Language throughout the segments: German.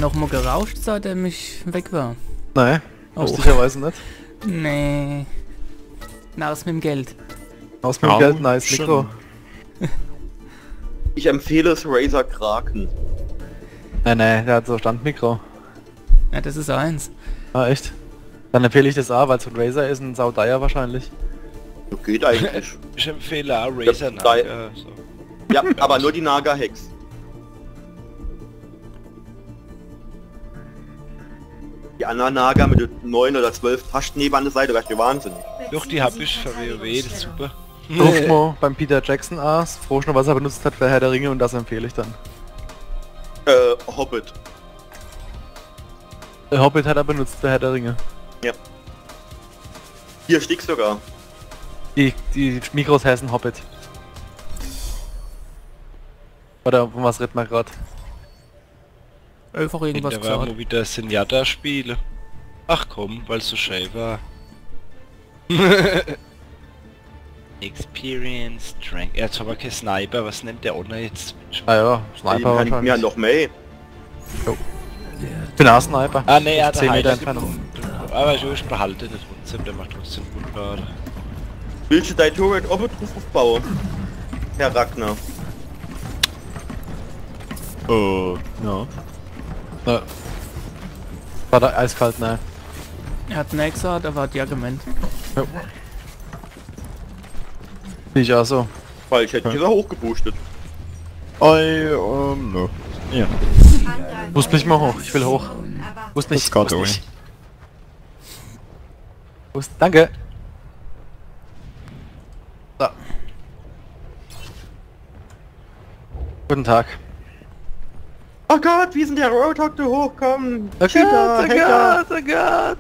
nochmal gerauscht, seitdem ich weg war? Nein, Oh. lustigerweise nicht. Nee. Na, was mit dem Geld? Aus mit dem Geld, nice schon. Mikro. Ich empfehle es Razer Kraken. Nein, der hat so Standmikro. Ja, das ist eins. Ah, echt? Dann empfehle ich das auch, weil es von Razer ist ein Saudeier wahrscheinlich. Geht eigentlich. Ich empfehle auch Razer Ja, Naga. So. Ja, aber nur die Naga Hex. Die anderen Naga mit 9 oder 12 Taschennebel an der Seite, wäre wahnsinnig. Doch, die hab ich für WoW, das ist super. Ruft mal beim Peter Jackson an, froh schon, was er benutzt hat für Herr der Ringe und das empfehle ich dann. Hobbit. Der Hobbit hat er benutzt für Herr der Ringe. Ja. 4 Stück sogar. Die Mikros heißen Hobbit. Oder von was redet man gerade? Einfach irgendwas Da war gesagt. mal wieder Senjata spiele. Ach komm, weil es so schön war. Experience, Strength. Jetzt haben wir kein Sniper, was nimmt der Honor jetzt? Ah ja, Sniper Mir wahrscheinlich. noch mehr. Ich bin auch Sniper. Ah ne, er hat 10 Meter Highlight Entfernung. Aber ich behalte das trotzdem, der macht trotzdem gut gerade. Willst du dein Turret auch mit drauf aufbauen? Herr Ragnar. Oh, ja. Ja. War da eiskalt, ne? Er hat nichts gesagt, aber hat ja gemeint. Ja. Ich auch so. Weil ich hätte dieser hochgeboostet. No. Ja. Muss nicht mal hoch, ich will hoch. Muss nicht, Das geht muss auch nicht. Muss, danke. So. Guten Tag. Oh Gott, wie sind der Roadhog da hochkommen? Oh Gott, oh Gott, oh Gott.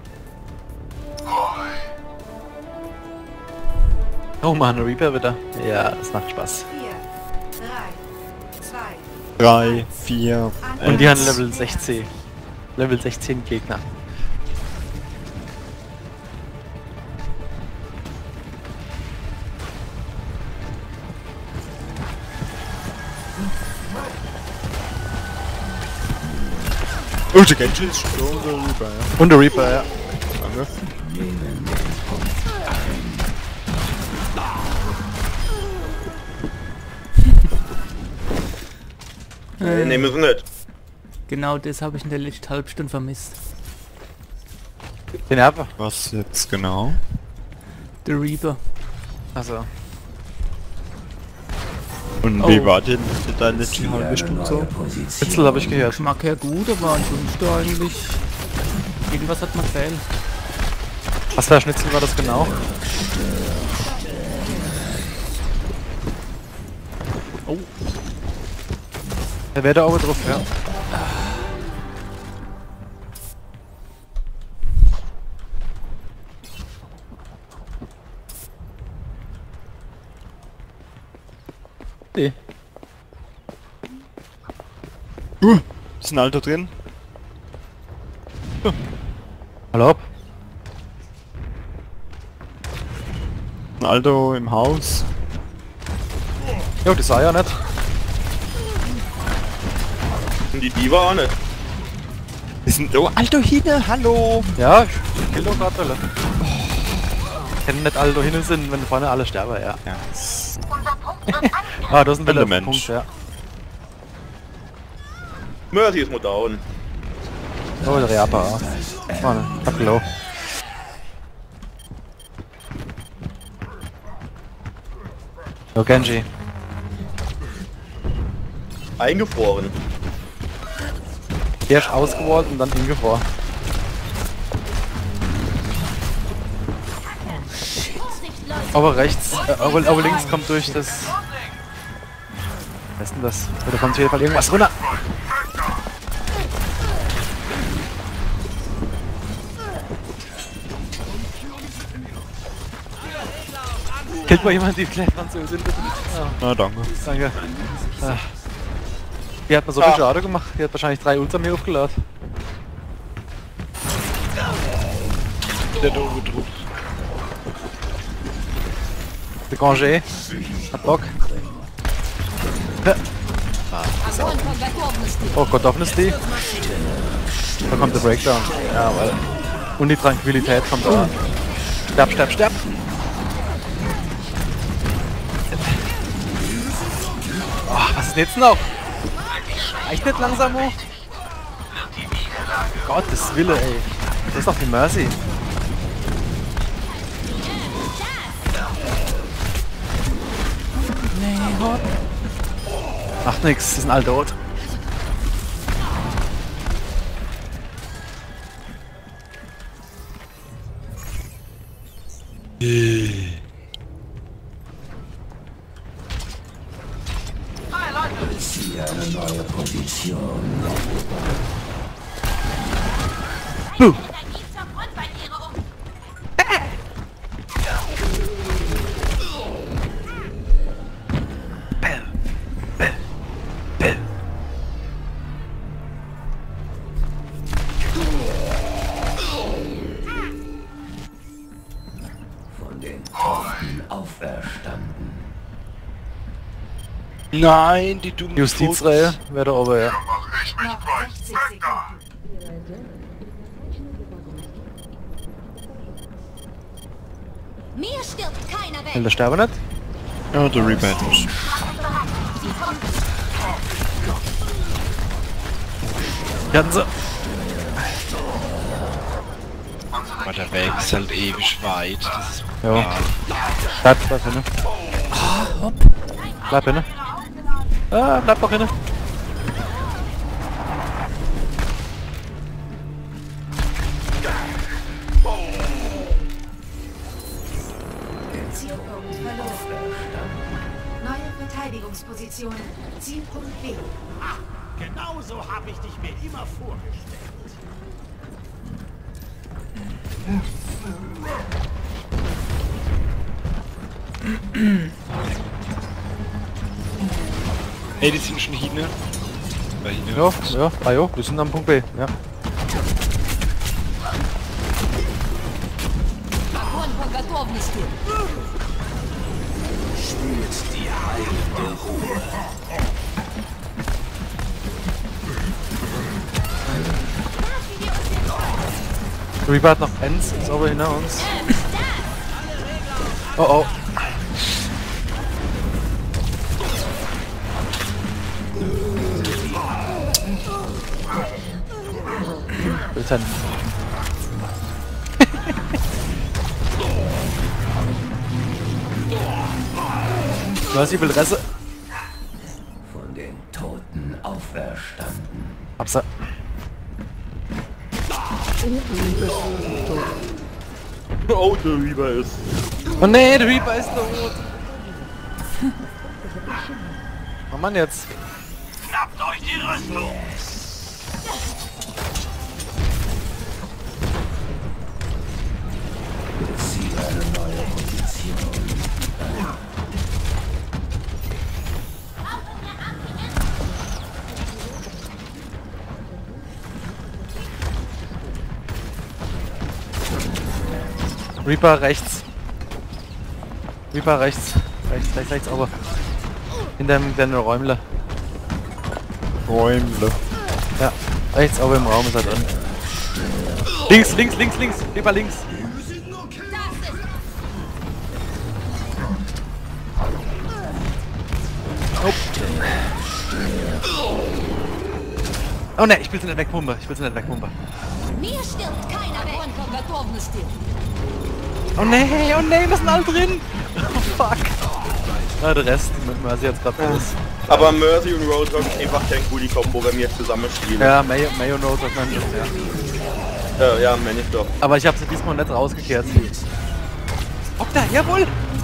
Oh Mann, Reaper wieder. Ja, das macht Spaß. 3, 4. Und die haben Level 16. Level 16 Gegner. Oh, der Genshin ist schon der Reaper, ja. Und der Reaper, ja. Danke. Nee, müssen nicht. Genau das habe ich in der letzten Halbstunde vermisst. Den Erber. Was jetzt genau? Der Reaper. Also. Und Oh. wie war denn deine letzte halbe Stunde so? Witzel habe ich gehört. Geschmack her gut, aber ansonsten eigentlich... Irgendwas hat mir gefällt. Was für ein Schnitzel war das genau? Oh, Der wäre da oben drauf, ja. Nee. Ist ein Alter drin? Hallo? Ein Alter im Haus? Jo, das sah ja nicht. Und die Diva auch nicht. Wir sind... Oh, Alter hinne, hallo! Ja, ich kill doch grad alle. Kennen nicht alle da hinten sind, wenn vorne alle sterben, ja. Ja. Ah, das ist ein Der Punkt, Mensch. ja. Mercy ist mal down. Oh, der Reaper, ja. Mann, hab low. So, Genji. Eingefroren. Erst ausgewollt und dann ingefroren. Aber rechts, aber links kommt durch das... Was ist denn das? Da kommt auf jeden Fall irgendwas runter. Killt mal jemand die Klettern so sind? Na danke. Danke. Die hat mir so viel Schade gemacht. Die hat wahrscheinlich 3 Ults an mir aufgeladen. Der da oben drauf. Der Granger hat Bock. Oh Gott, Offenity. Da kommt der Breakdown. Ja, weil. Und die Tranquilität kommt da. Sterb, sterb, sterb! Oh, was ist denn jetzt noch? Reicht nicht langsam hoch? Gottes Wille, ey. Das ist doch die Mercy. Nee, hopp. Macht nix, die sind alle tot. Beziehe eine neue Position. Von den Toten auferstanden. Nein, die dummen Justizreihe, wer da oben, ja. Noch 60 Sekunden. Mir stirbt keiner Will weg. der sterben nicht? Ja, der Reaper muss. Die hatten sie. Aber der Weg ist halt ewig weit. Das ist Ja. Bleib hinne. Bleib hinne. Ah, bleib doch hinne. Zielpunkt verloren. Neue Verteidigungsposition. Zielpunkt B. Genauso habe ich dich mir immer vorgestellt. Ey, die sind schon hinne. Bei hinne. Ja, ja, ah jo, wir sind am Punkt B, ja. Огонь по готовности. Spürt die heilende Ruhe. Reaper hat noch eins, ist aber hinter uns. Oh oh. Bitte. Was will Resse? Von den Toten auferstanden. Hab's. Oh, der Reaper ist. Oh nee, der Reaper ist tot. Oh Mann jetzt. Schnappt euch die Rüstung! Beziehe eine neue Position. Reaper rechts. Reaper rechts. Rechts, aber. In dem kleinen Räumle. Räumle. Ja, rechts, aber im Raum ist er drin. Links! Reaper links! Oh. Oh ne, ich will sie nicht wegpumpen. Mir stirbt keiner weg. Огонь по готовности. Oh ne, wir sind alle drin! Oh fuck! Na, der Rest mit Mercy jetzt gerade alles. Aber Mercy und Rose haben einfach kein gute Kombo, wenn wir jetzt zusammen spielen. Ja, Mayo Nose hat man ja. Ja, meine ich doch. Aber ich habe sie diesmal nicht rausgekehrt. Ob da, jawohl!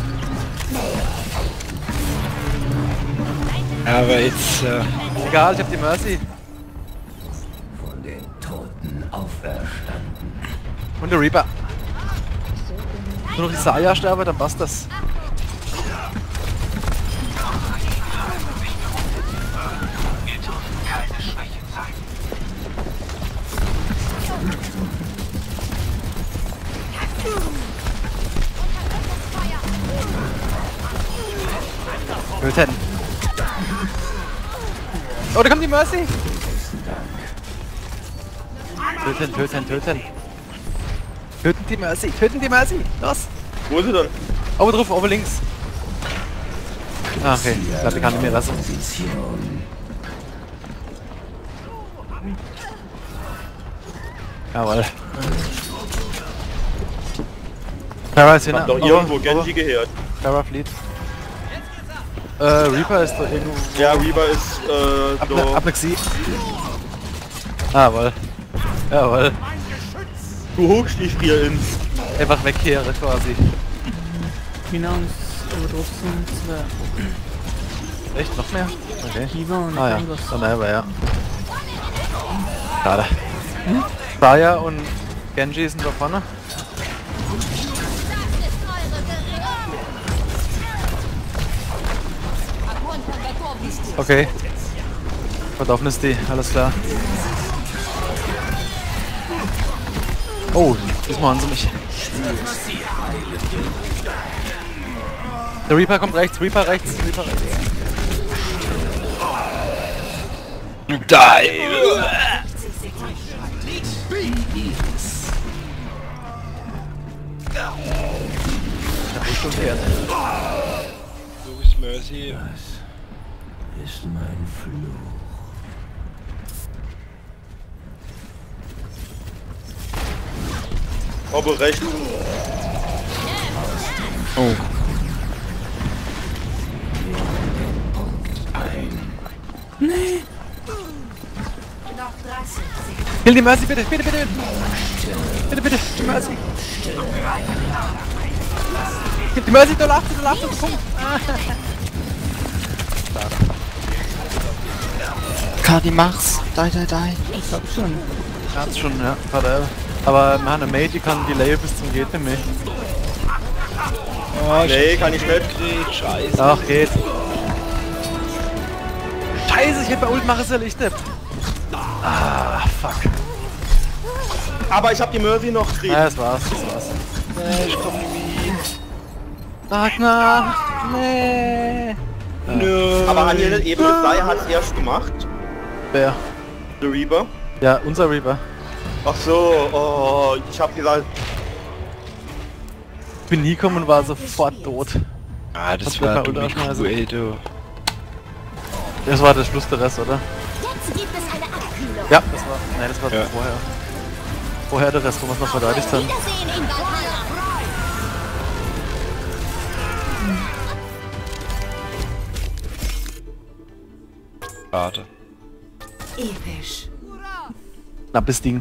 Aber jetzt, Egal, ich hab die Mercy. Von den Toten auferstanden. Und der Reaper. Nur noch die Saya sterbe, dann passt das. Töten. Oh, da kommt die Mercy! Töten, töten, töten. Töten die Mercy, töten die Mercy! Los! Wo ist sie denn? Oben drauf, oben links. Ah, okay. Ich glaube, die kann nicht mehr lassen. Jawohl. Terra ist Ich hin. hab doch irgendwo Genji gehört. Terra flieht. Reaper ist da irgendwo. Ja, Reaper ist so. Aplexie. Jawohl. Jawohl. Du huckst die Frierin. Einfach wegkehre quasi. Genau, aber drauf sind Echt? Noch mehr? Okay. Kiva und Ah ja, irgendwas. dann aber ja. Schade. Saya und Genji sind da vorne. Okay. Verdorben ist die, alles klar. Oh, diesmal haben sie mich. Der Reaper kommt rechts, Reaper rechts, Reaper rechts. Die! Richtung Erde. Wo ist Mercy? Ist mein Fluch. Aber recht. Oh. Kill die Mercy bitte, bitte, bitte! Bitte, bitte, die Mercy! Die Mercy, du lachst, komm! Kadi, mach's. Die. Ich hab schon. Hat's schon, ja, warte. Aber wir haben eine Mate, die kann Delay bis zum geht nicht mehr. Nee, kann ich nicht. Scheiße. Ach, geht. Scheiße, ich hätte bei Ult machen sollen, ich nicht. Ah, fuck. Aber ich hab die Mercy noch gekriegt. Ja, das war's. Ich komm nie. Ragnar! Nee! Nö. Aber an jeder Ebene 2 hat's erst gemacht. Wer? Der Reaper. Ja, unser Reaper. Ach so, oh, ich hab gesagt, Ich bin nie gekommen und war sofort tot. Ah, das Was war wird du bei mit Ultraschneise? Kuel, du. Das war der Schluss der Rest, oder? Jetzt gibt es eine Abkühlung. Ja, das war. Nein, das war Ja. vorher. Vorher der Rest, wo wir es noch verteidigt haben. Wiedersehen in Valhalla. Schade. Episch. Knappes Ding.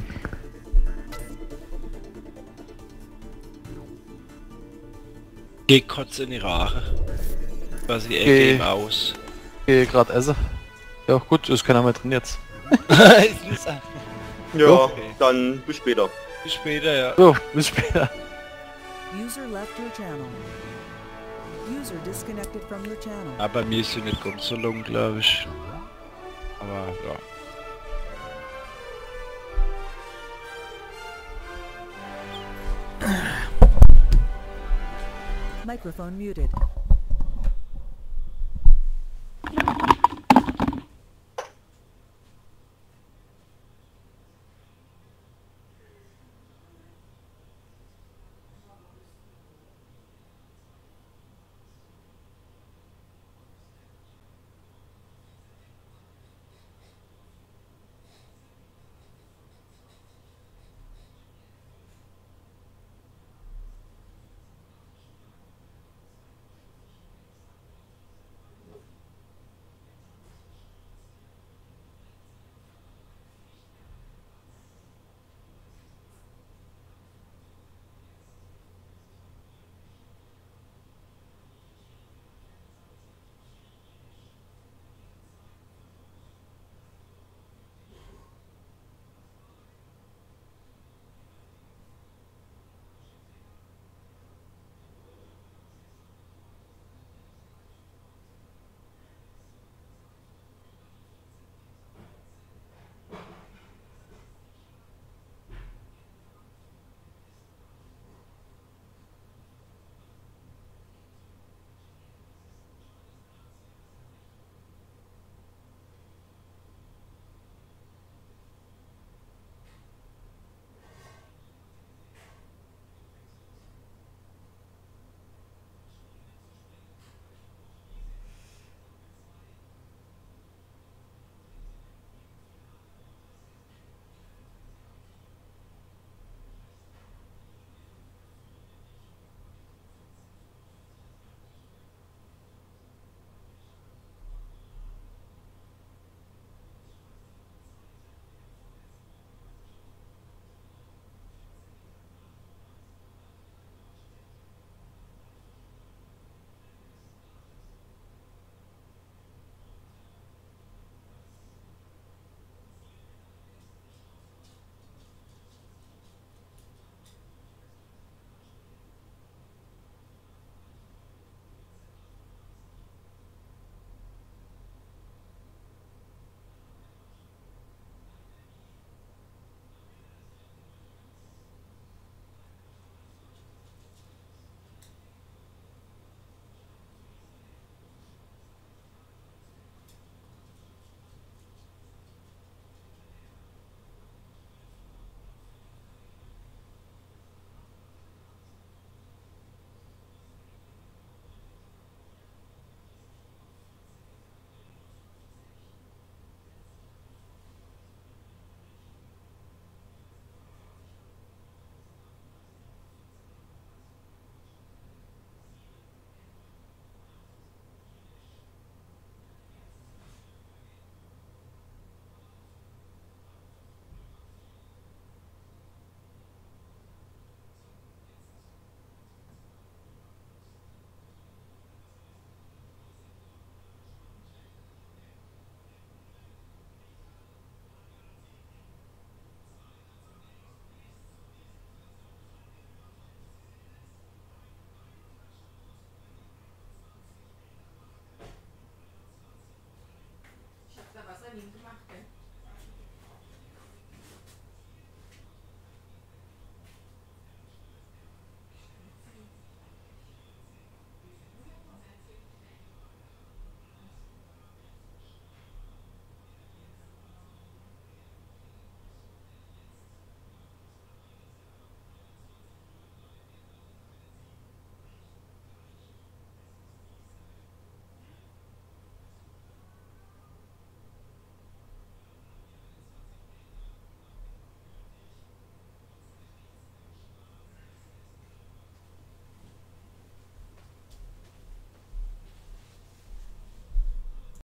Geh kurz in die Rache. Quasi Geh. Game aus. Geh grad essen. Ja, gut, ist keiner mehr drin jetzt. ja, Okay. dann bis später. Bis später, ja. So, bis später. User left your channel. User disconnected from your channel. Aber mir ist sie nicht ganz so lang, glaube ich. Aber ja. Microphone muted.